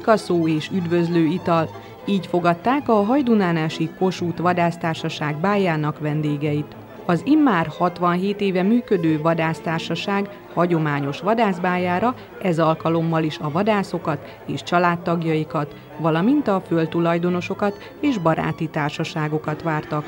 szó és üdvözlő ital. Így fogadták a Hajdúnánási Kossuth Vadásztársaság bájának vendégeit. Az immár 67 éve működő vadásztársaság hagyományos vadászbájára ez alkalommal is a vadászokat és családtagjaikat, valamint a földtulajdonosokat és baráti társaságokat vártak.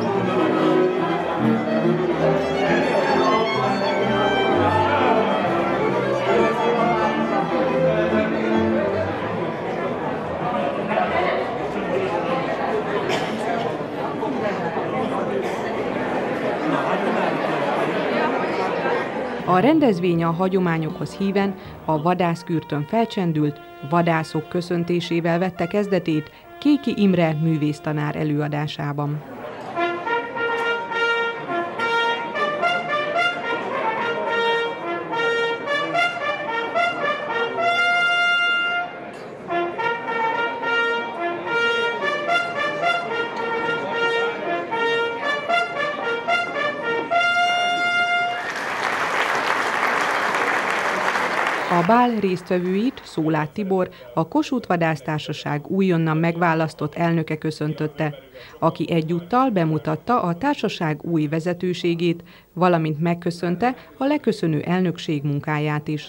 A rendezvény a hagyományokhoz híven a vadászkürtön felcsendült, vadászok köszöntésével vette kezdetét Kéki Imre művésztanár előadásában. A bál résztvevőit, Szólát Tibor, a Kossuth Vadásztársaság újonnan megválasztott elnöke köszöntötte, aki egyúttal bemutatta a társaság új vezetőségét, valamint megköszönte a leköszönő elnökség munkáját is.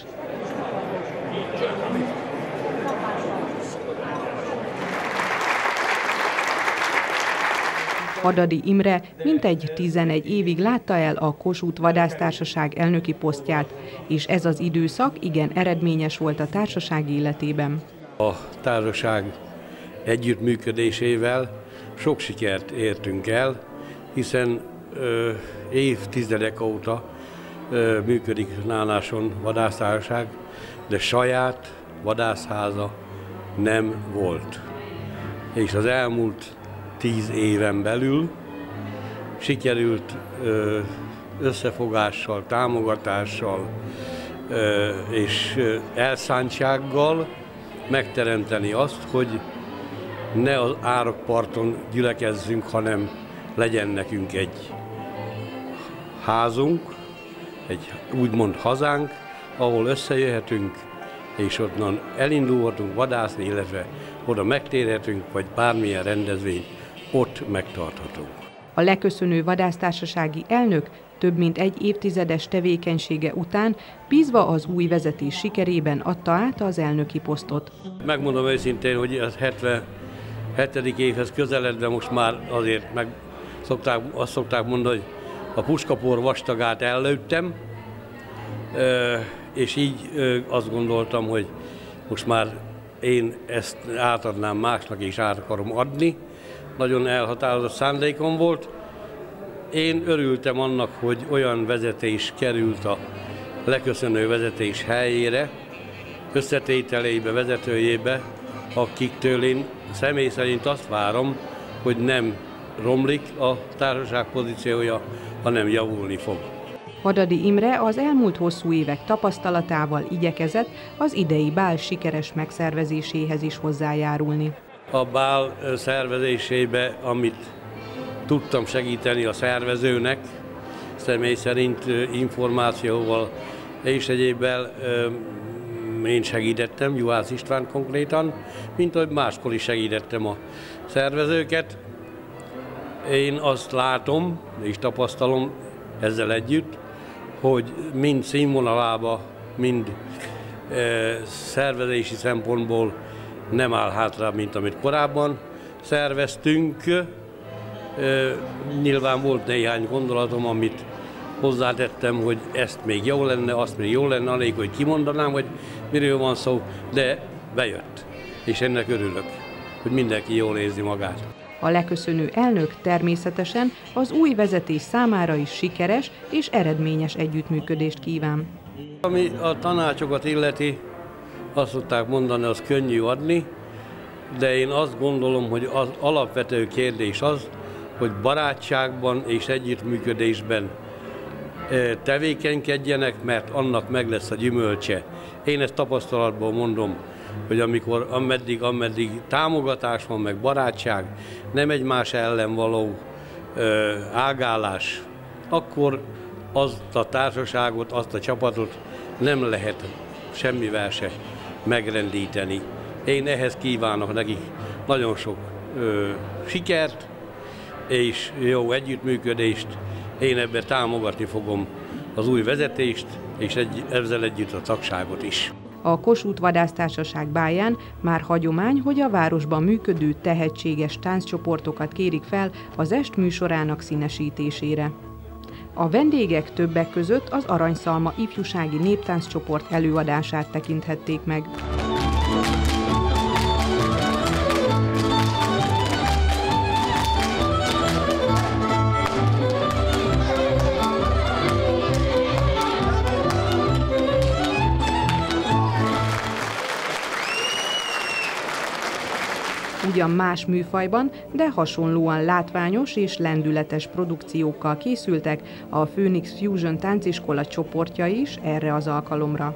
Hadadi Imre mintegy 11 évig látta el a Kossuth Vadásztársaság elnöki posztját, és ez az időszak igen eredményes volt a társaság életében. A társaság együttműködésével sok sikert értünk el, hiszen évtizedek óta működik Nánáson vadásztársaság, de saját vadászháza nem volt. És az elmúlt 10 éven belül sikerült összefogással, támogatással és elszántsággal megteremteni azt, hogy ne az árokparton gyülekezzünk, hanem legyen nekünk egy házunk, egy úgymond hazánk, ahol összejöhetünk, és onnan elindulhatunk vadászni, illetve oda megtérhetünk, vagy bármilyen rendezvényt ott megtarthatunk. A leköszönő vadásztársasági elnök több mint egy évtizedes tevékenysége után bízva az új vezetés sikerében adta át az elnöki posztot. Megmondom őszintén, hogy az 77. évhez közeledve most már azért azt szokták mondani, hogy a puskapor vastagát ellőttem, és így azt gondoltam, hogy most már én ezt átadnám másnak, és át akarom adni. Nagyon elhatározott szándékom volt. Én örültem annak, hogy olyan vezetés került a leköszönő vezetés helyére, összetételébe, vezetőjébe, akiktől én személy szerint azt várom, hogy nem romlik a társaság pozíciója, hanem javulni fog. Hadadi Imre az elmúlt hosszú évek tapasztalatával igyekezett az idei bál sikeres megszervezéséhez is hozzájárulni. A bál szervezésébe, amit tudtam segíteni a szervezőnek, személy szerint információval és egyébben én segítettem, Juhász István konkrétan, mint ahogy máskor is segítettem a szervezőket. Én azt látom és tapasztalom ezzel együtt, hogy mind színvonalába, mind szervezési szempontból nem áll hátra, mint amit korábban szerveztünk. Nyilván volt néhány gondolatom, amit hozzátettem, hogy ezt még jó lenne, azt még jó lenne, anélkül, hogy kimondanám, hogy miről van szó, de bejött. És ennek örülök, hogy mindenki jól érzi magát. A leköszönő elnök természetesen az új vezetés számára is sikeres és eredményes együttműködést kíván. Ami a tanácsokat illeti, azt szokták mondani, az könnyű adni, de én azt gondolom, hogy az alapvető kérdés az, hogy barátságban és együttműködésben tevékenykedjenek, mert annak meg lesz a gyümölcse. Én ezt tapasztalatból mondom, hogy amikor ameddig támogatás van, meg barátság, nem egymás ellen való ágálás, akkor azt a társaságot, azt a csapatot nem lehet semmivel se megrendíteni. Én ehhez kívánok nekik nagyon sok sikert és jó együttműködést. Én ebben támogatni fogom az új vezetést, és ezzel együtt a tagságot is. A Kossuth Vadásztársaság báján már hagyomány, hogy a városban működő tehetséges tánccsoportokat kérik fel az est műsorának színesítésére. A vendégek többek között az Aranyszalma ifjúsági néptánccsoport előadását tekinthették meg. Ugyan más műfajban, de hasonlóan látványos és lendületes produkciókkal készültek a Phoenix Fusion tánciskola csoportja is erre az alkalomra.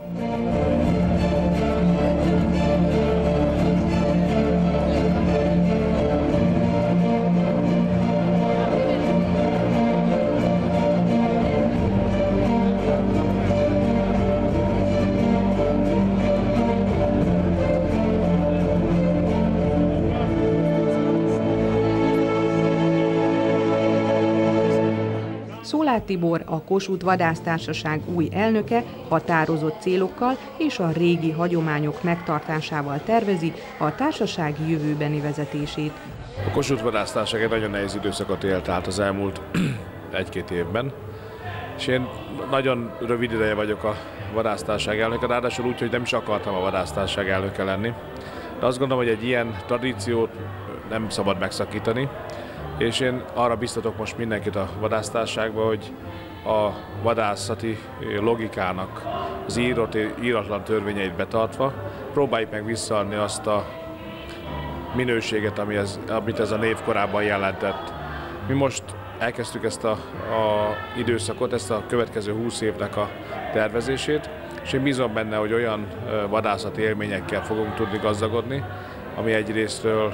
Szolát Tibor, a Kossuth Vadásztársaság új elnöke határozott célokkal és a régi hagyományok megtartásával tervezi a társaság jövőbeni vezetését. A Kossuth Vadásztársaság egy nagyon nehéz időszakot élt át az elmúlt egy-két évben, és én nagyon rövid ideje vagyok a vadásztársaság elnöke, ráadásul úgy, hogy nem is akartam a vadásztársaság elnöke lenni. De azt gondolom, hogy egy ilyen tradíciót nem szabad megszakítani, és én arra biztatok most mindenkit a vadásztársaságba, hogy a vadászati logikának az íratlan törvényeit betartva próbáljuk meg visszaadni azt a minőséget, amit ez a név korábban jelentett. Mi most elkezdtük ezt a időszakot, ezt a következő 20 évnek a tervezését, és én bízom benne, hogy olyan vadászati élményekkel fogunk tudni gazdagodni, ami egyrésztről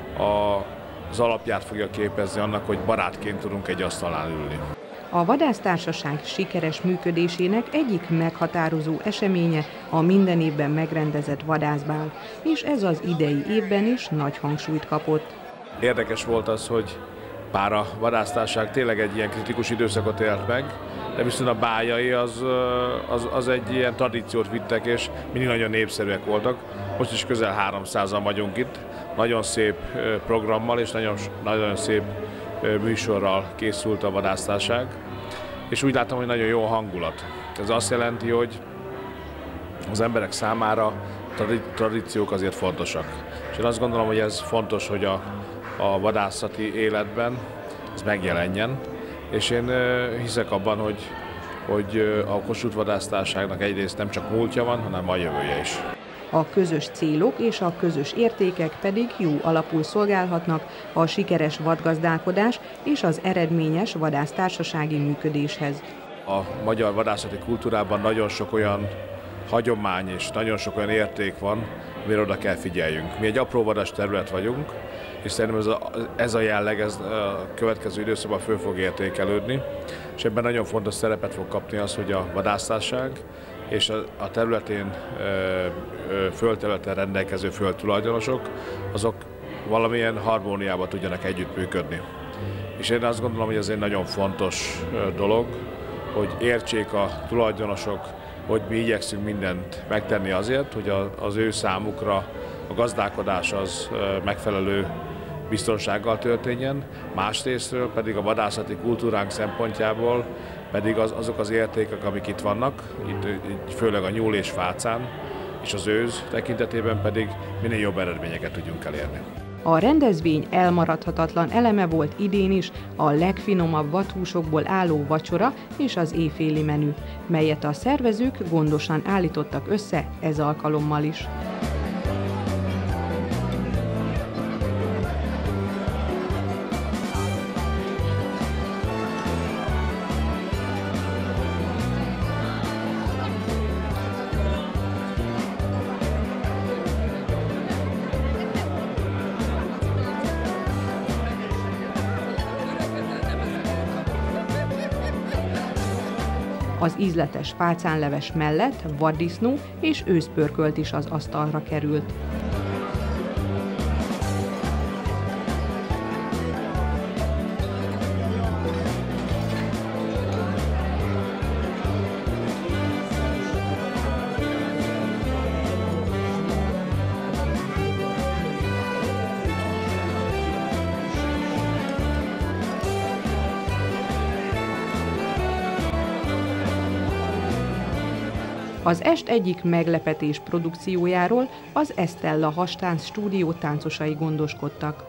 az alapját fogja képezni annak, hogy barátként tudunk egy asztalán ülni. A vadásztársaság sikeres működésének egyik meghatározó eseménye a minden évben megrendezett vadászbál, és ez az idei évben is nagy hangsúlyt kapott. Érdekes volt az, hogy bár a vadásztársaság tényleg egy ilyen kritikus időszakot élt meg, de viszont a báljai az egy ilyen tradíciót vittek, és mindig nagyon népszerűek voltak. Most is közel 300-an vagyunk itt, nagyon szép programmal és nagyon szép műsorral készült a vadásztársaság, és úgy látom, hogy nagyon jó a hangulat. Ez azt jelenti, hogy az emberek számára tradíciók azért fontosak. És én azt gondolom, hogy ez fontos, hogy a vadászati életben ez megjelenjen, és én hiszek abban, hogy a Kossuth Vadásztársaságnak egyrészt nem csak múltja van, hanem a jövője is. A közös célok és a közös értékek pedig jó alapul szolgálhatnak a sikeres vadgazdálkodás és az eredményes vadásztársasági működéshez. A magyar vadászati kultúrában nagyon sok olyan hagyomány és nagyon sok olyan érték van, amire oda kell figyeljünk. Mi egy apró vadas terület vagyunk, és szerintem ez a jelleg a következő időszakban föl fog értékelődni, és ebben nagyon fontos szerepet fog kapni az, hogy a vadásztársaság és a területén, földterületen rendelkező földtulajdonosok, azok valamilyen harmóniában tudjanak együttműködni. És én azt gondolom, hogy ez egy nagyon fontos dolog, hogy értsék a tulajdonosok, hogy mi igyekszünk mindent megtenni azért, hogy az ő számukra a gazdálkodás az megfelelő biztonsággal történjen, másrésztről pedig a vadászati kultúránk szempontjából pedig azok az értékek, amik itt vannak, itt főleg a nyúl és fácán, és az őz tekintetében pedig minél jobb eredményeket tudjunk elérni. A rendezvény elmaradhatatlan eleme volt idén is a legfinomabb vadhúsokból álló vacsora és az éjféli menü, melyet a szervezők gondosan állítottak össze ez alkalommal is. Az ízletes fácánleves mellett vaddisznó és őszpörkölt is az asztalra került. Az est egyik meglepetés produkciójáról az Estella Hastánc stúdió táncosai gondoskodtak.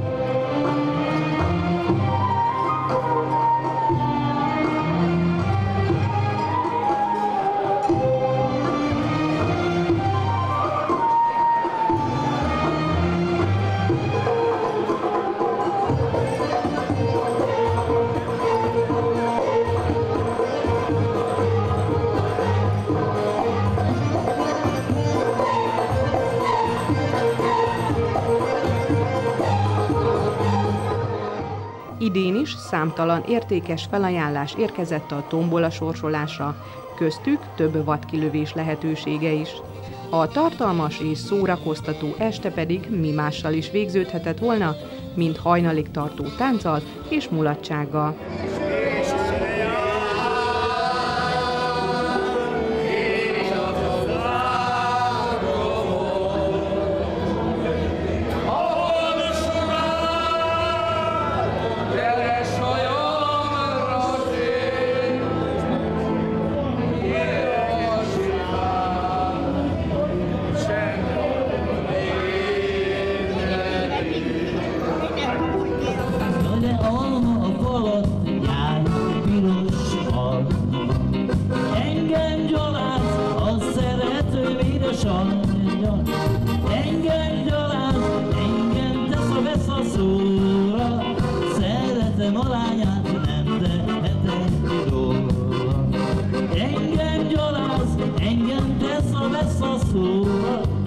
Idén is számtalan értékes felajánlás érkezett a tombola sorsolásra, köztük több vadkilövés lehetősége is. A tartalmas és szórakoztató este pedig mi mással is végződhetett volna, mint hajnalig tartó tánccal és mulatsággal. Engem gyaláz, engem tesz a vesz a szóra, szeretem a lányát, nem tehetek róla. Engem gyaláz, engem tesz a vesz a szóra,